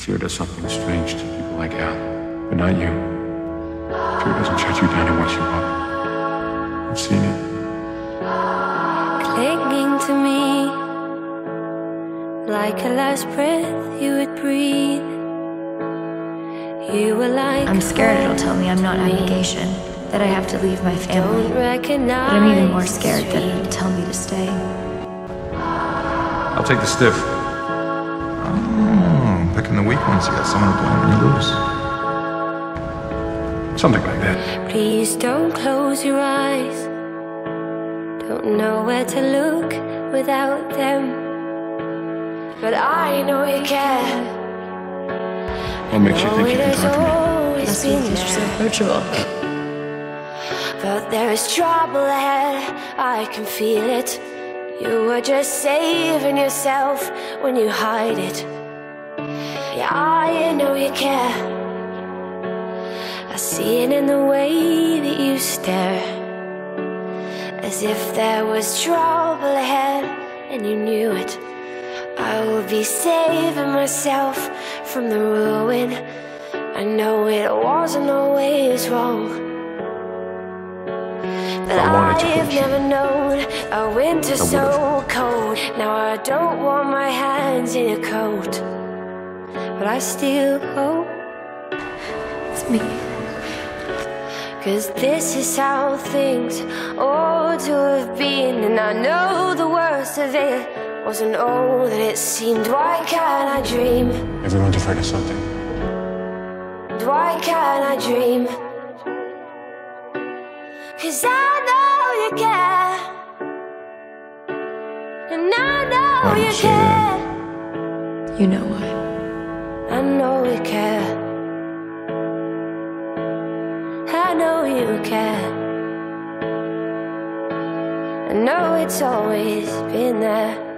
Fear does something strange to people like Al, but not you. Fear doesn't shut you down, it wakes you up. I've seen it. Clinging to me like a last breath you would breathe. You were like I'm scared it'll tell me I'm not on vacation, that I have to leave my family. But I'm even more scared that it'll tell me to stay. I'll take the stiff. Oh, picking the weak ones. You got someone to blame when you lose. Something like that. Please don't close your eyes. Don't know where to look without them, but I know you care. What makes you think you can talk to me? That's because you're so approachable. But there is trouble ahead, I can feel it. You were just saving yourself when you hide it. Yeah, I know you care. I see it in the way that you stare, as if there was trouble ahead and you knew it. I will be saving myself from the ruin. I know it wasn't always wrong, but I've never known a winter so cold. Now I don't want my hands in a coat, but I still hope It's me. 'cause this is how things ought to have been. And I know the worst of it wasn't all that it seemed. Why can't I dream? Everyone's afraid of something. Why can't I dream? 'Cause I know you care, and I know Why don't you you say care. You know why. I know you care. I know you care. I know it's always been there.